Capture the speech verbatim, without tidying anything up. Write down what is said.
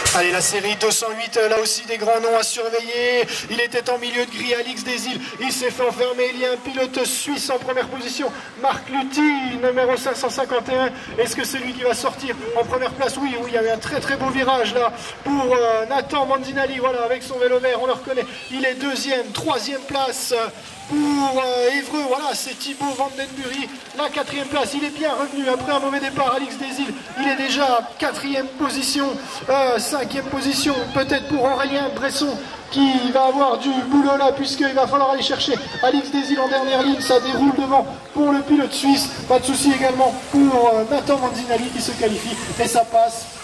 Allez, la série deux cent huit, là aussi des grands noms à surveiller. Il était en milieu de grille, Alix Desil. Il s'est fait enfermer. Il y a un pilote suisse en première position, Marc Lutti, numéro cinq cent cinquante et un. Est-ce que c'est lui qui va sortir en première place? Oui, oui, il y a eu un très très beau virage là pour euh, Nathan Manzinali. Voilà, avec son vélo vert, on le reconnaît. Il est deuxième, troisième place pour euh, Évreux. Voilà, c'est Thibaut Vandenbury. La quatrième place, il est bien revenu après un mauvais départ. Alix Desil, il est déjà quatrième position, euh, cinquième position, peut-être pour Aurélien Bresson qui va avoir du boulot là, puisqu'il va falloir aller chercher Alix Desil en dernière ligne. Ça déroule devant pour le pilote suisse. Pas de souci également pour euh, Nathan Manzinali qui se qualifie, et ça passe